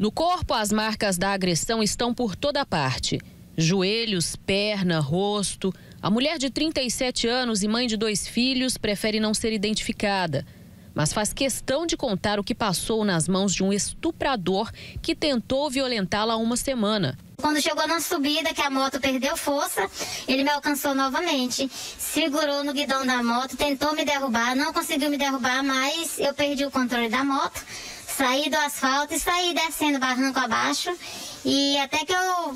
No corpo, as marcas da agressão estão por toda parte. Joelhos, perna, rosto. A mulher de 37 anos e mãe de 2 filhos prefere não ser identificada, mas faz questão de contar o que passou nas mãos de um estuprador que tentou violentá-la há uma semana. Quando chegou na subida, que a moto perdeu força, ele me alcançou novamente. Segurou no guidão da moto, tentou me derrubar, não conseguiu me derrubar, mas eu perdi o controle da moto. Saí do asfalto e saí descendo barranco abaixo. E até que eu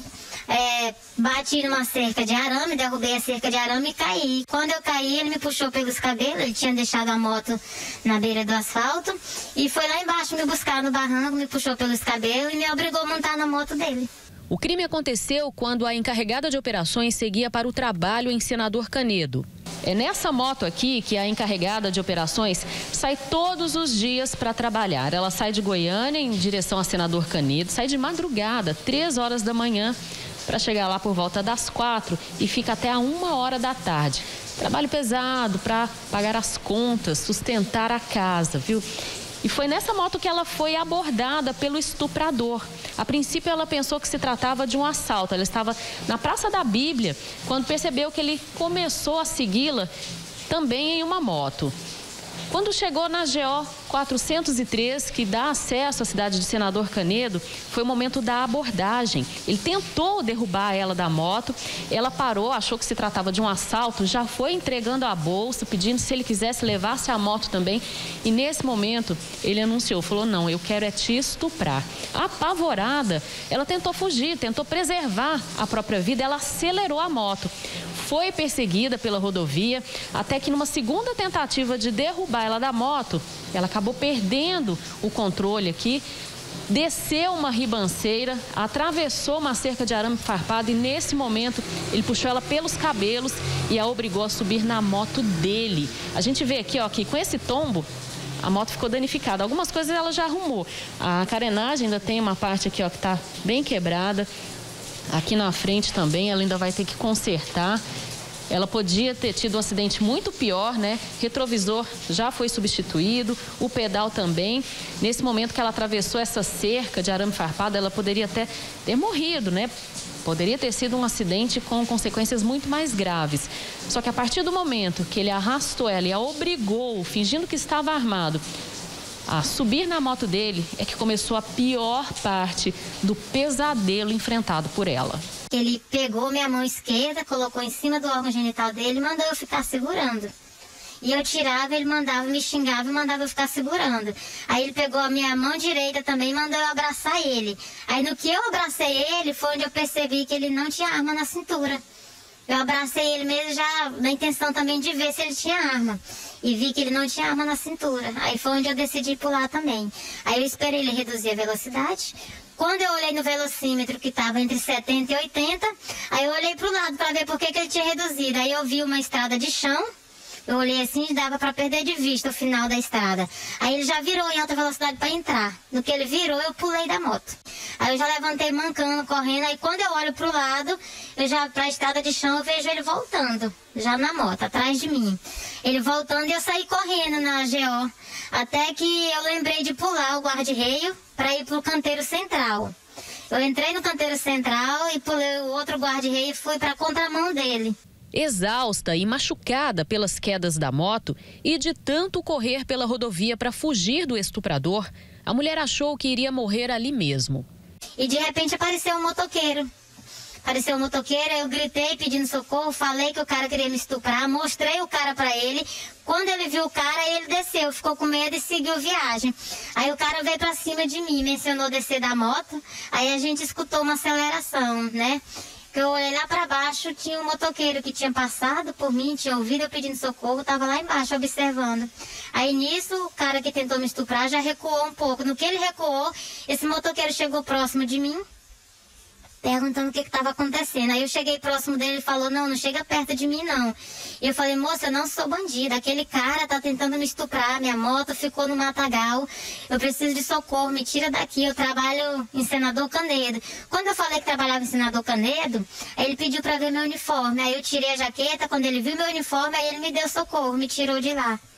bati numa cerca de arame, derrubei a cerca de arame e caí. Quando eu caí, ele me puxou pelos cabelos, ele tinha deixado a moto na beira do asfalto. E foi lá embaixo me buscar no barranco, me puxou pelos cabelos e me obrigou a montar na moto dele. O crime aconteceu quando a encarregada de operações seguia para o trabalho em Senador Canedo. É nessa moto aqui que a encarregada de operações sai todos os dias para trabalhar. Ela sai de Goiânia em direção a Senador Canedo, sai de madrugada, 3 horas da manhã, para chegar lá por volta das 4 e fica até a 1 hora da tarde. Trabalho pesado para pagar as contas, sustentar a casa, viu? E foi nessa moto que ela foi abordada pelo estuprador. A princípio, ela pensou que se tratava de um assalto. Ela estava na Praça da Bíblia quando percebeu que ele começou a segui-la também em uma moto. Quando chegou na GO 403, que dá acesso à cidade de Senador Canedo, foi o momento da abordagem. Ele tentou derrubar ela da moto, ela parou, achou que se tratava de um assalto, já foi entregando a bolsa, pedindo se ele quisesse levar-se a moto também. E nesse momento, ele anunciou, falou, não, eu quero é te estuprar. Apavorada, ela tentou fugir, tentou preservar a própria vida, ela acelerou a moto. Foi perseguida pela rodovia, até que numa segunda tentativa de derrubar ela da moto, ela acabou perdendo o controle aqui, desceu uma ribanceira, atravessou uma cerca de arame farpado e nesse momento ele puxou ela pelos cabelos e a obrigou a subir na moto dele. A gente vê aqui, ó, que com esse tombo, a moto ficou danificada. Algumas coisas ela já arrumou. A carenagem ainda tem uma parte aqui, ó, que está bem quebrada. Aqui na frente também ela ainda vai ter que consertar. Ela podia ter tido um acidente muito pior, né? Retrovisor já foi substituído, o pedal também. Nesse momento que ela atravessou essa cerca de arame farpado, ela poderia até ter morrido, né? Poderia ter sido um acidente com consequências muito mais graves. Só que a partir do momento que ele arrastou ela e a obrigou, fingindo que estava armado, a subir na moto dele, é que começou a pior parte do pesadelo enfrentado por ela. Ele pegou minha mão esquerda, colocou em cima do órgão genital dele e mandou eu ficar segurando. E eu tirava, ele mandava, me xingava e mandava eu ficar segurando. Aí ele pegou a minha mão direita também e mandou eu abraçar ele. Aí no que eu abracei ele, foi onde eu percebi que ele não tinha arma na cintura. Eu abracei ele mesmo já na intenção também de ver se ele tinha arma. E vi que ele não tinha arma na cintura. Aí foi onde eu decidi pular também. Aí eu esperei ele reduzir a velocidade. Quando eu olhei no velocímetro, que estava entre 70 e 80, aí eu olhei para o lado para ver por que ele tinha reduzido. Aí eu vi uma estrada de chão. Eu olhei assim e dava para perder de vista o final da estrada. Aí ele já virou em alta velocidade para entrar. No que ele virou, eu pulei da moto. Aí eu já levantei mancando, correndo. Aí quando eu olho pro lado, eu já para a estrada de chão, eu vejo ele voltando, já na moto, atrás de mim. Ele voltando e eu saí correndo na GO. Até que eu lembrei de pular o guarda-reio para ir pro canteiro central. Eu entrei no canteiro central e pulei o outro guarda-reio e fui para a contramão dele. Exausta e machucada pelas quedas da moto e de tanto correr pela rodovia para fugir do estuprador, a mulher achou que iria morrer ali mesmo. E de repente apareceu um motoqueiro. Apareceu um motoqueiro, eu gritei pedindo socorro, falei que o cara queria me estuprar, mostrei o cara pra ele. Quando ele viu o cara, ele desceu, ficou com medo e seguiu viagem. Aí o cara veio pra cima de mim, mencionou descer da moto, aí a gente escutou uma aceleração, né? Eu olhei lá para baixo, tinha um motoqueiro que tinha passado por mim, tinha ouvido eu pedindo socorro, estava lá embaixo observando. Aí nisso, o cara que tentou me estuprar já recuou um pouco. No que ele recuou, esse motoqueiro chegou próximo de mim, perguntando o que estava acontecendo. Aí eu cheguei próximo dele e falou, não chega perto de mim não. E eu falei, moça, eu não sou bandida, aquele cara tá tentando me estuprar, minha moto ficou no matagal, eu preciso de socorro, me tira daqui, eu trabalho em Senador Canedo. Quando eu falei que trabalhava em Senador Canedo, ele pediu para ver meu uniforme, aí eu tirei a jaqueta, quando ele viu meu uniforme, aí ele me deu socorro, me tirou de lá.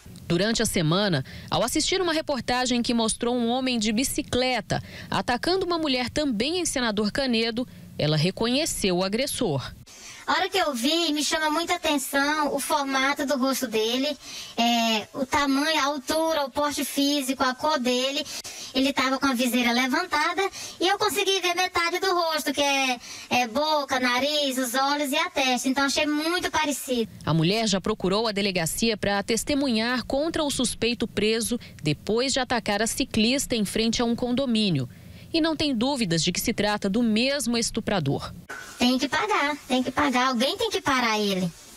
Durante a semana, ao assistir uma reportagem que mostrou um homem de bicicleta atacando uma mulher também em Senador Canedo, ela reconheceu o agressor. A hora que eu vi, me chama muita atenção o formato do rosto dele, o tamanho, a altura, o porte físico, a cor dele. Ele estava com a viseira levantada e eu consegui ver metade do rosto, que é boca, nariz, os olhos e a testa. Então achei muito parecido. A mulher já procurou a delegacia para testemunhar contra o suspeito preso depois de atacar a ciclista em frente a um condomínio. E não tem dúvidas de que se trata do mesmo estuprador. Tem que pagar, alguém tem que parar ele.